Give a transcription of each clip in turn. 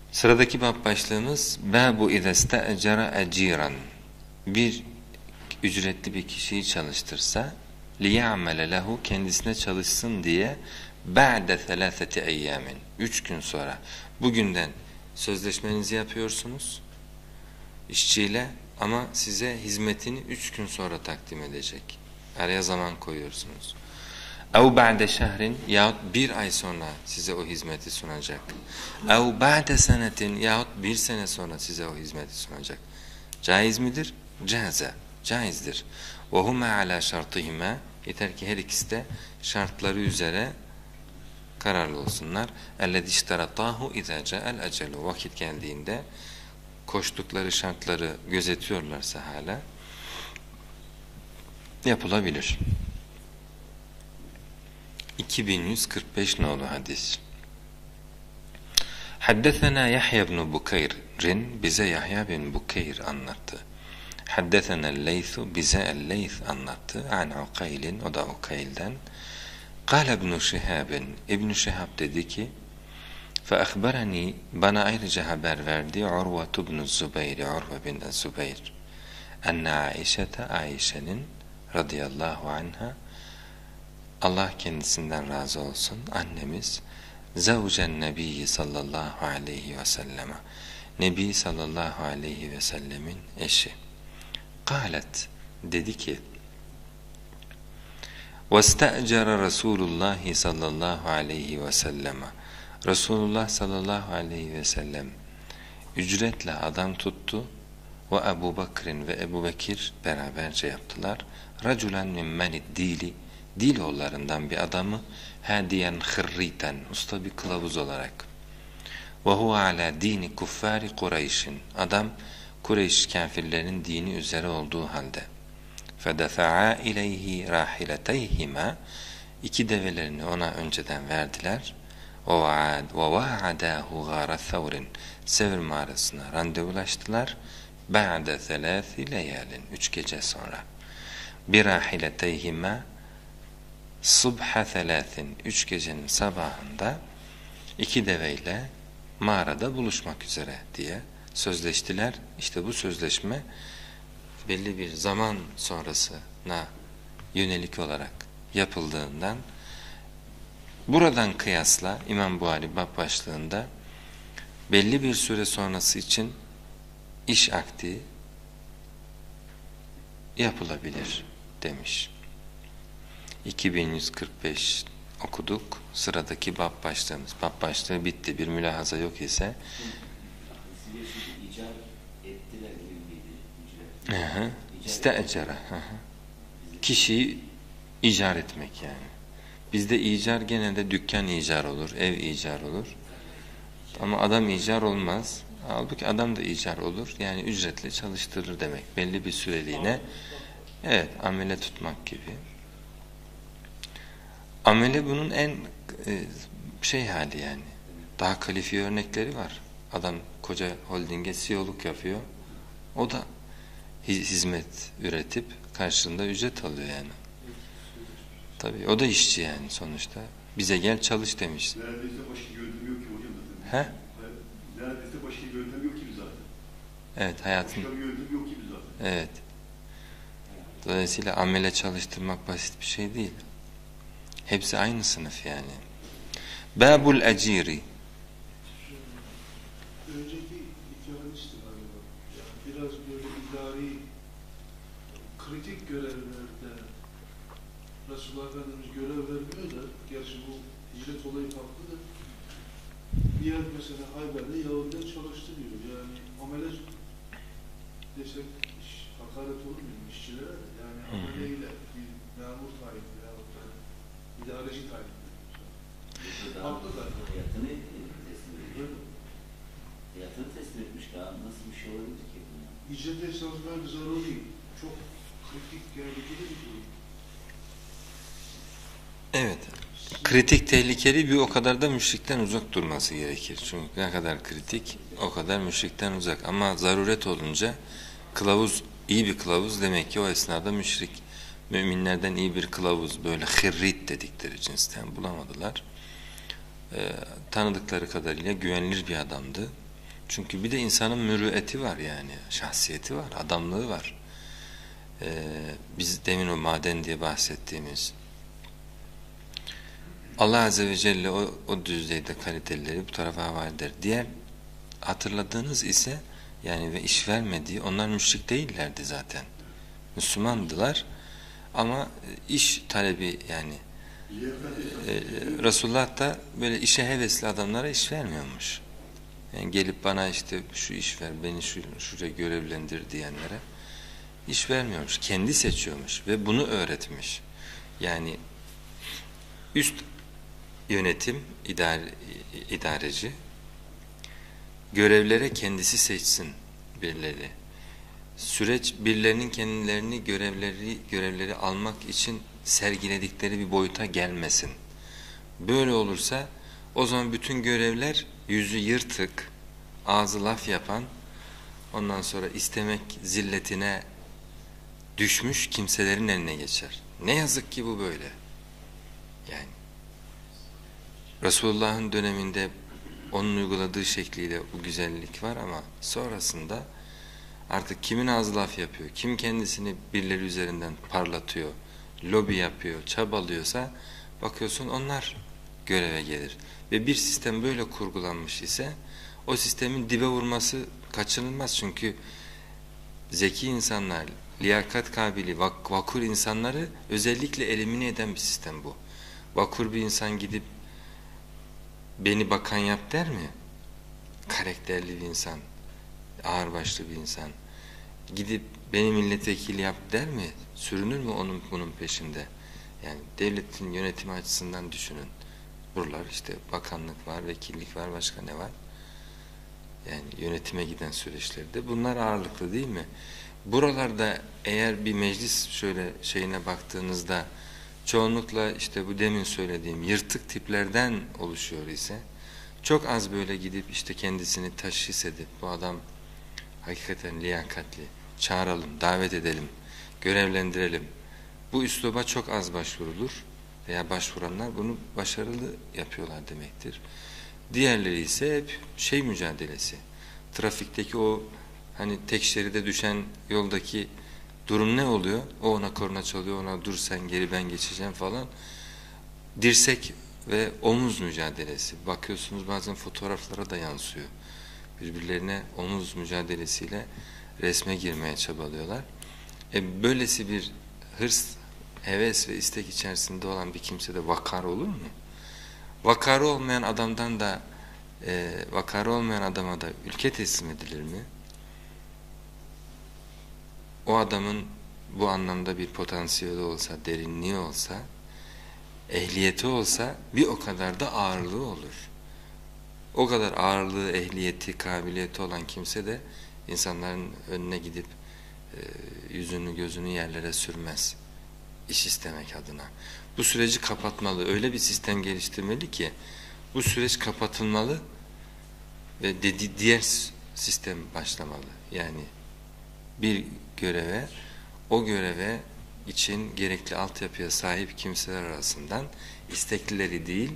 Sıradaki bab başlığımız Bâbu izeste'ecere eciran. Bir ücretli bir kişiyi çalıştırsa liya'mele lehu, kendisine çalışsın diye ba'de selâseti eyyâmin, 3 gün sonra. Bugünden sözleşmenizi yapıyorsunuz işçiyle ama size hizmetini 3 gün sonra takdim edecek. Araya zaman koyuyorsunuz. اَوْ بَعْدَ شَهْرٍ, yahut bir ay sonra size o hizmeti sunacak. اَوْ بَعْدَ سَنَةٍ, yahut bir sene sonra size o hizmeti sunacak. Caiz midir? Caze, caizdir. وَهُمَا عَلَى شَرْطِهِمَا, yeter ki her ikisi de şartları üzere kararlı olsunlar. اَلَّذِي اشْتَرَطَاهُ اِذَا جَاءَ الْاَجَلُ, vakit geldiğinde koştukları şartları gözetiyorlarsa hala yapılabilir. 2145 nolu hadis. Haddesena Yahya bin Bukayr'in, bize Yahya bin Bukayr anlattı. Haddesena el-Leyth, bize el-Leyth anlattı. An Ukayl'in, o da Ukayl'den. Kâle İbn-i Şihab'in, İbn-i Şihab dedi ki, فَأَخْبَرَنِي, bana ayrıca haber verdi, Urve ibn Zübeyr, Urve bin Zübeyr, enne Aişete, Aişe'nin radıyallahu anha, Allah kendisinden razı olsun, annemiz, zavcen nebiyyi sallallahu aleyhi ve selleme, Nebi sallallahu aleyhi ve sellemin eşi. Kâlet, dedi ki, وَاسْتَأْجَرَ Resulullah sallallahu aleyhi ve selleme, Resulullah sallallahu aleyhi ve sellem ücretle adam tuttu ve Ebu Bakır'ın ve Ebu Bekir beraberce yaptılar. Raculen mimmenid dili, Diloğullarından bir adamı, hadiyen hırriten, usta bir kılavuz olarak. Ve huve ala dini kuffari Kureyş'in, adam Kureyş kafirlerinin dini üzere olduğu halde. Fedefa'a ileyhi rahileteyhima, iki develerini ona önceden verdiler. Ve vaadahu gâra thawrin, Sevr mağarasına randevulaştılar. Ba'de selâsi leyalin, 3 gece sonra. Bir rahileteyhima subha thelâthin, 3 gecenin sabahında iki deveyle mağarada buluşmak üzere diye sözleştiler. İşte bu sözleşme belli bir zaman sonrasına yönelik olarak yapıldığından buradan kıyasla İmam Buhari bab başlığında belli bir süre sonrası için iş akdi yapılabilir demiş. 2145 okuduk. Sıradaki bab başlığımız. Bab başlığı bitti. Bir mülahaza yok ise İste'ecere, kişiyi icar etmek yani. Bizde icar genelde dükkan icar olur, ev icar olur. Ama adam icar olmaz. Halbuki adam da icar olur. Yani ücretli çalıştırır demek. Belli bir süreliğine. Evet, amele tutmak gibi. Amele bunun en hali yani. Daha kalifiye örnekleri var. Adam koca holdinge CEO'luk yapıyor. O da hizmet üretip karşılığında ücret alıyor yani. Tabii o da işçi yani sonuçta. Bize gel çalış demiş. Neredeyse başka yöntem yok ki hocam zaten. He? Neredeyse başka yöntem yok ki zaten. Evet, hayatın. Başka bir yöntem yok ki zaten. Evet. Dolayısıyla amele çalıştırmak basit bir şey değil. Hepsi aynı sınıf yani. Babul eciri. Önceki hikayenisti galiba. Yani biraz böyle idari, kritik görevlerde Resulullah Efendimiz görev vermiyor da, gerçi bu hicret olayı farklı da, diğer mesela Hayber'de Yahudiler çalıştırıyor. Yani amele desek hakaret olur mu işçilere? Yani ameleyle bir memur tayini veyahut da idareci tayini. Haklı da. Hayatını teslim ediyor. Hayatını teslim etmiş daha nasıl bir şey olabilir ki? Hicret esnasında zaruri, çok kritik, tehlikeli bir durum. Evet. Kritik, tehlikeli, bir o kadar da müşrikten uzak durması gerekir. Çünkü ne kadar kritik, o kadar müşrikten uzak. Ama zaruret olunca kılavuz, iyi bir kılavuz demek ki o esnada müşrik. Müminlerden iyi bir kılavuz, böyle hırrit dedikleri cinsten bulamadılar. Tanıdıkları kadarıyla güvenilir bir adamdı. Çünkü bir de insanın mürüvveti var yani. Şahsiyeti var, adamlığı var. Biz demin o maden diye bahsettiğimiz Allah Azze ve Celle o düzeyde kalitelileri bu tarafa havale eder. Diğer hatırladığınız ise yani ve iş vermediği, onlar müşrik değillerdi zaten. Müslümandılar ama iş talebi yani Resulullah da böyle işe hevesli adamlara iş vermiyormuş. Yani gelip bana işte şu iş ver, beni şuraya görevlendir diyenlere iş vermiyormuş. Kendi seçiyormuş ve bunu öğretmiş. Yani üst yönetim, idareci görevlere kendisi seçsin birileri. Süreç birilerinin kendilerini görevleri almak için sergiledikleri bir boyuta gelmesin. Böyle olursa o zaman bütün görevler yüzü yırtık, ağzı laf yapan, ondan sonra istemek zilletine düşmüş kimselerin eline geçer. Ne yazık ki bu böyle. Yani Resulullah'ın döneminde onun uyguladığı şekliyle bu güzellik var ama sonrasında artık kimin ağzı laf yapıyor, kim kendisini birileri üzerinden parlatıyor, lobi yapıyor, çabalıyorsa bakıyorsun onlar göreve gelir. Ve bir sistem böyle kurgulanmış ise o sistemin dibe vurması kaçınılmaz. Çünkü zeki insanlar, liyakat kabili, vakur insanları özellikle elimine eden bir sistem bu. Vakur bir insan gidip beni bakan yap der mi? Karakterli bir insan, ağırbaşlı bir insan gidip beni milletvekili yap der mi? Sürünür mü bunun peşinde? Yani devletin yönetimi açısından düşünün. Buralar işte bakanlık var, vekillik var, başka ne var? Yani yönetime giden süreçlerde bunlar ağırlıklı değil mi? Buralarda eğer bir meclis şöyle şeyine baktığınızda çoğunlukla işte bu demin söylediğim yırtık tiplerden oluşuyor ise çok az böyle gidip işte kendisini teşhis edip bu adam hakikaten liyakatli, çağıralım, davet edelim, görevlendirelim. Bu üsluba çok az başvurulur veya başvuranlar bunu başarılı yapıyorlar demektir. Diğerleri ise hep şey mücadelesi. Trafikteki o hani tek şeride düşen yoldaki durum ne oluyor? O ona korna çalıyor, ona dur sen geri ben geçeceğim falan. Dirsek ve omuz mücadelesi. Bakıyorsunuz bazen fotoğraflara da yansıyor. Birbirlerine omuz mücadelesiyle resme girmeye çabalıyorlar. Böylesi bir hırs, heves ve istek içerisinde olan bir kimse de vakar olur mu? Vakarı olmayan adamdan da vakarı olmayan adama da ülke teslim edilir mi? O adamın bu anlamda bir potansiyeli olsa, derinliği olsa, ehliyeti olsa bir o kadar da ağırlığı olur. O kadar ağırlığı, ehliyeti, kabiliyeti olan kimse de insanların önüne gidip yüzünü gözünü yerlere sürmez. İş istemek adına. Bu süreci kapatmalı. Öyle bir sistem geliştirmeli ki bu süreç kapatılmalı ve diğer sistem başlamalı. Yani bir göreve, o göreve için gerekli altyapıya sahip kimseler arasından isteklileri değil,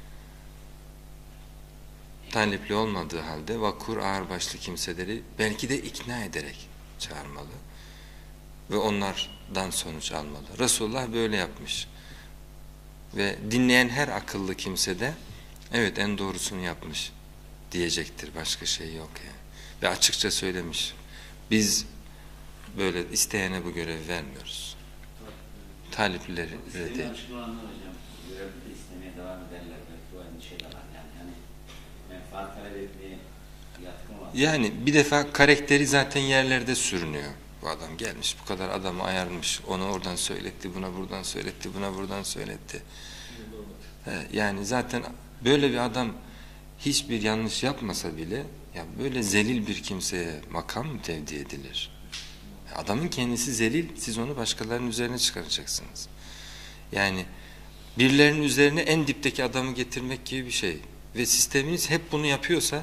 talepli olmadığı halde vakur ağırbaşlı kimseleri belki de ikna ederek çağırmalı ve onlardan sonuç almalı. Resulullah böyle yapmış ve dinleyen her akıllı kimse de evet en doğrusunu yapmış diyecektir. Başka şey yok yani. Ve açıkça söylemiş. Biz böyle isteyene bu görevi vermiyoruz. Taliplileri de değil. Açıklanan hocam, görevi de istemeye devam ederler. Belki o endişe de var. Yani menfaat talep etmeye yatkın var. Yani bir defa karakteri zaten yerlerde sürünüyor. Bu adam gelmiş, bu kadar adamı ayarmış. Onu oradan söyletti, buna buradan söyletti, buna buradan söyletti. Yani zaten böyle bir adam hiçbir yanlış yapmasa bile ya böyle zelil bir kimseye makam mı tevdi edilir? Adamın kendisi zelil, siz onu başkalarının üzerine çıkaracaksınız. Yani birilerinin üzerine en dipteki adamı getirmek gibi bir şey. Ve sisteminiz hep bunu yapıyorsa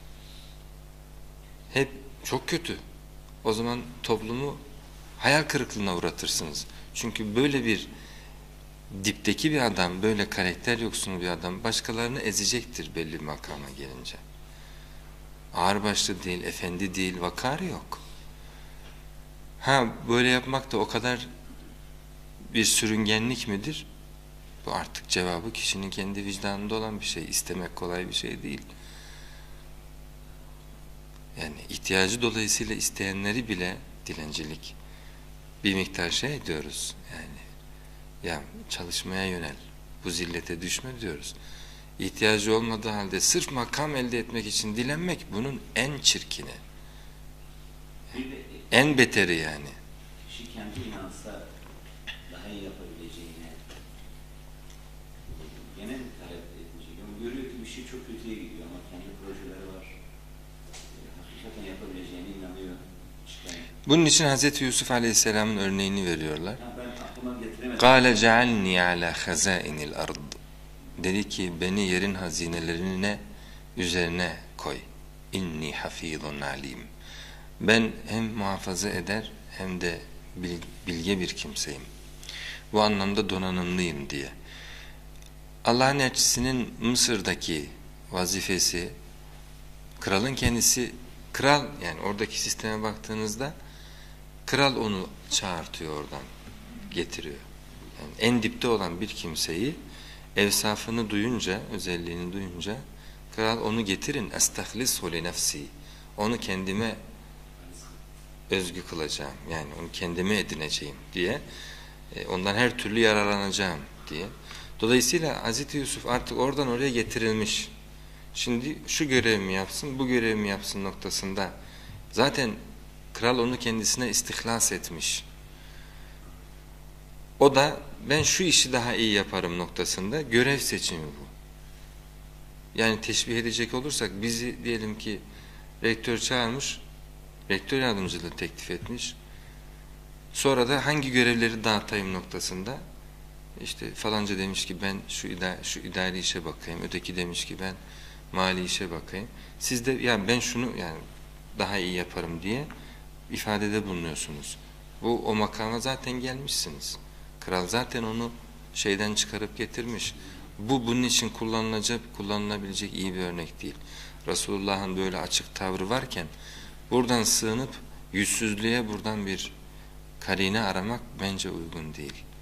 hep çok kötü. O zaman toplumu hayal kırıklığına uğratırsınız. Çünkü böyle bir dipteki bir adam, böyle karakter yoksunu bir adam başkalarını ezecektir belli bir makama gelince. ağırbaşlı değil, efendi değil, vakarı yok. Ha, böyle yapmak da o kadar bir sürüngenlik midir? Bu artık cevabı kişinin kendi vicdanında olan bir şey. İstemek kolay bir şey değil. Yani ihtiyacı dolayısıyla isteyenleri bile dilencilik bir miktar şey diyoruz. Yani ya çalışmaya yönel, bu zillete düşme diyoruz. İhtiyacı olmadığı halde sırf makam elde etmek için dilenmek bunun en çirkini. En beteri yani. Kişi kendi inansa daha iyi yapabileceğine gene mi talep edecek? Ama görüyor ki bir şey çok kötüye gidiyor ama kendi projeleri var. Hakikaten yapabileceğine inanıyor. Bunun için Hz. Yusuf Aleyhisselam'ın örneğini veriyorlar. Ben aklıma getiremedim. قَالَ جَعَلْنِي عَلَى خَزَائِنِ الْأَرْضِ Dedi ki beni yerin hazinelerine üzerine koy. İnni hafizun alim. Ben hem muhafaza eder hem de bilge bir kimseyim. Bu anlamda donanımlıyım diye. Allah'ın elçisinin Mısır'daki vazifesi, kralın kendisi, kral yani oradaki sisteme baktığınızda kral onu çağırtıyor oradan, getiriyor. Yani en dipte olan bir kimseyi evsafını duyunca, özelliğini duyunca kral onu getirin, estahlisu li nefsi. Onu kendime özgü kılacağım. Yani onu kendime edineceğim diye. Ondan her türlü yararlanacağım diye. Dolayısıyla Hz. Yusuf artık oradan oraya getirilmiş. Şimdi şu görevimi yapsın, bu görevimi yapsın noktasında. Zaten kral onu kendisine istihlas etmiş. O da ben şu işi daha iyi yaparım noktasında görev seçimi bu. Yani teşbih edecek olursak bizi diyelim ki rektör çağırmış, rektör yardımcılığı teklif etmiş. Sonra da hangi görevleri dağıtayım noktasında işte falanca demiş ki ben şu idari işe bakayım, öteki demiş ki ben mali işe bakayım. Siz de yani ben şunu yani daha iyi yaparım diye ifadede bulunuyorsunuz. Bu o makama zaten gelmişsiniz. Kral zaten onu şeyden çıkarıp getirmiş. Bu bunun için kullanılabilecek iyi bir örnek değil. Resulullah'ın böyle açık tavrı varken buradan sığınıp yüzsüzlüğe buradan bir karine aramak bence uygun değil.